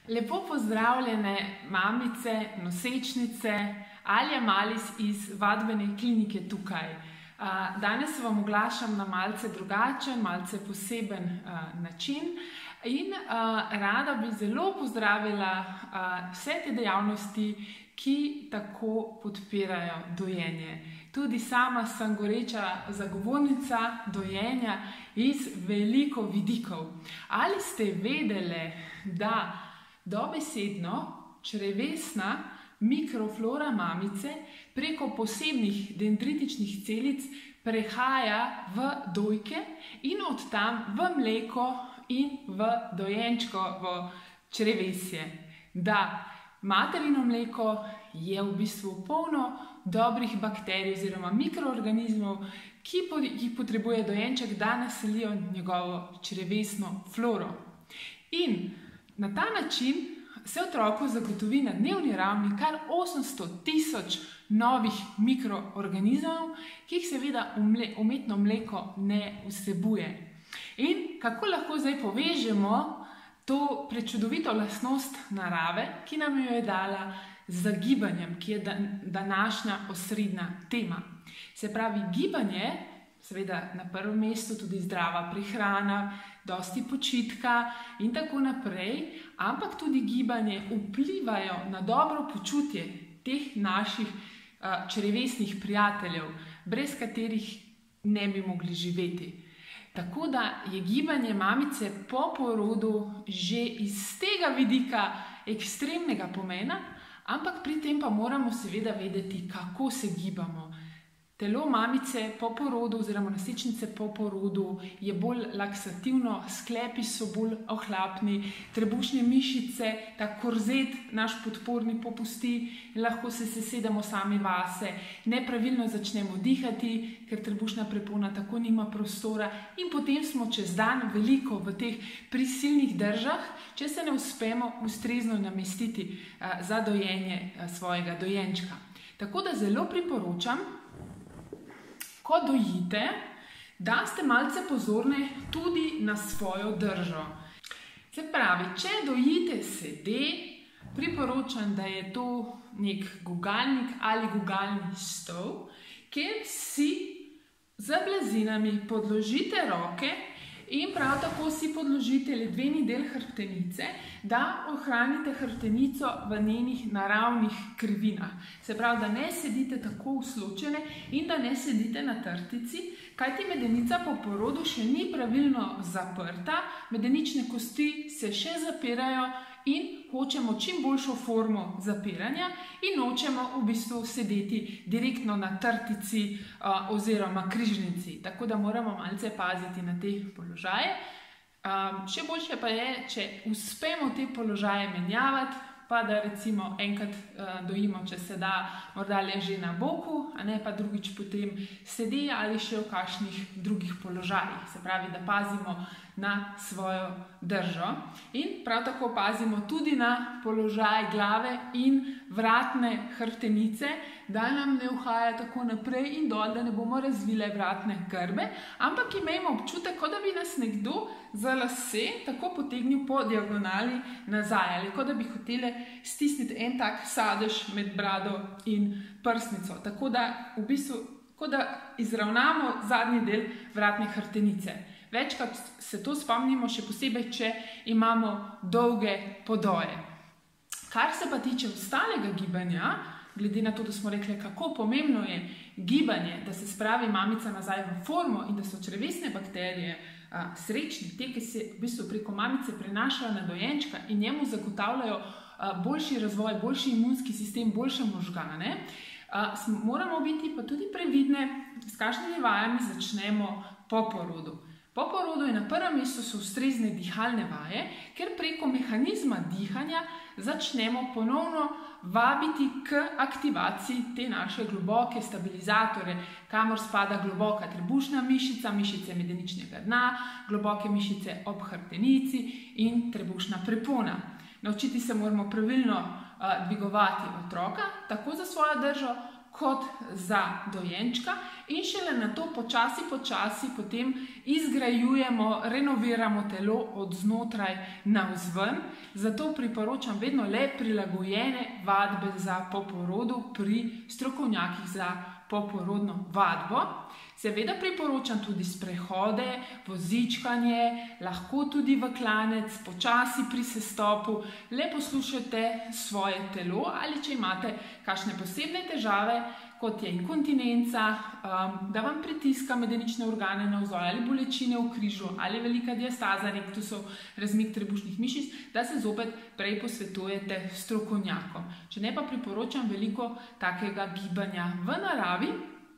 Lepo pozdravljene mamice, nosečnice, Alja Malis iz vadbene klinike tukaj. Danes se vam oglašam na malce drugačen, malce poseben način in rada bi zelo pozdravila vse te dejavnosti, ki tako podpirajo dojenje. Tudi sama sem goreča zagovornica dojenja iz veliko vidikov. Ali ste vedele, da dobesedno črevesna mikroflora mamice preko posebnih dendritičnih celic prehaja v dojke in od tam v mleko in v dojenčkovo črevesje. Da materino mleko je v bistvu polno dobrih bakterij oziroma mikroorganizmov, ki jih potrebuje dojenček, da naselijo njegovo črevesno floro. In na ta način se otroku zagotovi na dnevni ravni kar 800.000 novih mikroorganizmov, ki jih seveda umetno mleko ne vsebuje. In kako lahko zdaj povežemo to prečudovito lastnost narave, ki nam jo je dala z gibanjem, ki je današnja osrednja tema. Se pravi, gibanje, seveda na prvem mestu tudi zdrava prehrana, dosti počitka in tako naprej, ampak tudi gibanje vplivajo na dobro počutje teh naših črevesnih prijateljev, brez katerih ne bi mogli živeti. Tako da je gibanje mamice po porodu že iz tega vidika ekstremnega pomena, ampak pri tem pa moramo seveda vedeti, kako se gibamo. Telo mamice po porodu oziroma nosečnice po porodu je bolj laksativno, sklepi so bolj ohlapni, trebušne mišice, ta korzet naš podporni popusti, lahko se sesedemo sami vase, nepravilno začnemo dihati, ker trebušna prepona tako nima prostora in potem smo čez dan veliko v teh prisilnih držah, če se ne uspemo ustrezno namestiti za dojenje svojega dojenčka. Tako da zelo priporočam, ko dojite, da ste malce pozorni tudi na svojo držo. Se pravi, če dojite sede, priporočam, da je to nek gugalnik ali gugalni stol, kjer si z blazinami podložite roke in prav tako si podložite ledveni del hrbtenice, da ohranite hrbtenico v njenih naravnih krivinah. Se pravi, da ne sedite tako usločene in da ne sedite na trtici, kajti medenica po porodu še ni pravilno zaprta, medenične kosti se še zapirajo in hočemo čim boljšo formo zapiranja in nočemo v bistvu sedeti direktno na trtici oziroma križnici. Tako da moramo malce paziti na te položaje. Še boljše pa je, če uspemo te položaje menjavati, pa da recimo enkrat dojimo, če se da, morda leže na boku, a ne pa drugič potem sedi ali še v kakšnih drugih položajih. Se pravi, da pazimo na svojo držo in prav tako pazimo tudi na položaj glave in vratne hrbtenice, da nam ne uhaja tako naprej in dol, da ne bomo razvile vratne grbe, ampak imejmo občutek, kot da bi nas nekdo za lase tako potegnil po diagonali nazaj, ali kot da bi hotele stisniti en tak sadež med brado in prsnico. Tako da v bistvu, kot da izravnamo zadnji del vratne hrbtenice. Večkrat se to spomnimo, še posebej, če imamo dolge podoje. Kar se pa tiče ostalega gibanja, glede na to, da smo rekli, kako pomembno je gibanje, da se spravi mamica nazaj v formo in da so črevesne bakterije srečne, te, ki se v bistvu preko mamice prenašajo na dojenčka in njemu zagotavljajo boljši razvoj, boljši imunski sistem, boljše možgane, moramo biti pa tudi previdne, s kakšnimi vajami začnemo po porodu. Po porodu je na prvem mestu so ustrezne dihalne vaje, ker preko mehanizma dihanja začnemo ponovno vabiti k aktivaciji te naše globoke stabilizatore, kamor spada globoka trebušna mišica, mišice medeničnega dna, globoke mišice ob hrbtenici in trebušna prepona. Naučiti se moramo pravilno dvigovati otroka, tako za svojo držo, kot za dojenčka in šele na to počasi potem izgrajujemo, renoviramo telo od znotraj navzven. Zato priporočam vedno le prilagojene vadbe za po porodu pri strokovnjakih za poporodno vadbo. Seveda priporočam tudi sprehode, vozičkanje, lahko tudi v klanec, počasi pri sestopu. Le poslušajte svoje telo ali če imate kakšne posebne težave, kot je inkontinenca, da vam pritiska medenične organe navzdol ali bolečine v križu ali velika diastaza rektusov, razmik trebušnih mišic, da se zopet prej posvetujete strokovnjakom. Če ne pa priporočam veliko takega gibanja v naravi.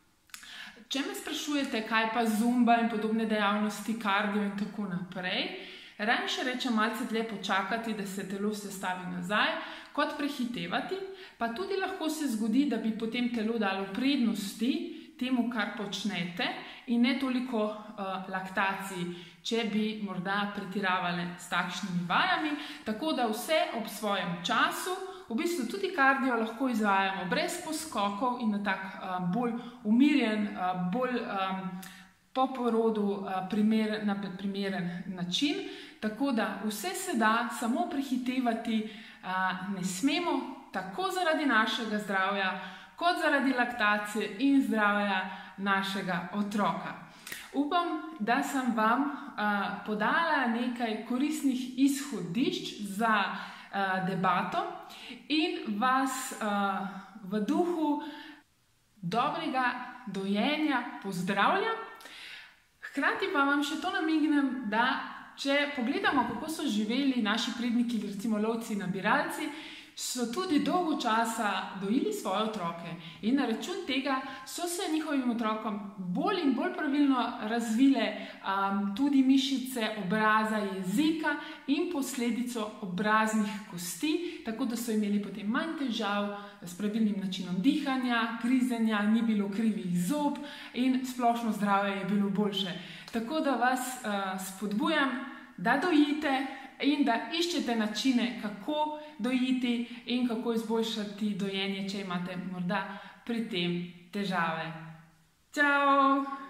Če me sprašujete, kaj pa zumba in podobne dejavnosti, kardio in tako naprej, raje rečem malce dlje počakati, da se telo sestavi nazaj, kot prehitevati, pa tudi lahko se zgodi, da bi potem telo dalo prednosti temu, kar počnete in ne toliko laktaciji, če bi morda pretiravali s takšnimi vajami, tako da vse ob svojem času. V bistvu tudi kardio lahko izvajamo brez poskokov in na tak bolj umirjen, bolj po porodu primeren način. Tako da vse se da, samo prehitevati ne smemo, tako zaradi našega zdravja, kot zaradi laktacije in zdravja našega otroka. Upam, da sem vam podala nekaj koristnih izhodišč za debato in vas v duhu dobrega dojenja pozdravljam. Hkrati pa vam še to namignem, da če pogledamo, kako so živeli naši predniki, recimo lovci in nabiralci, so tudi dolgo časa dojili svoje otroke in na račun tega so se njihovim otrokom bolj in bolj pravilno razvile tudi mišice obraza, jezika in posledico obraznih kosti, tako da so imeli potem manj težav s pravilnim načinom dihanja, grizenja, ni bilo krivih zob in splošno zdravje je bilo boljše. Tako da vas spodbujam, da dojite in da iščete načine, kako dojiti in kako izboljšati dojenje, če imate morda pri tem težave. Čau!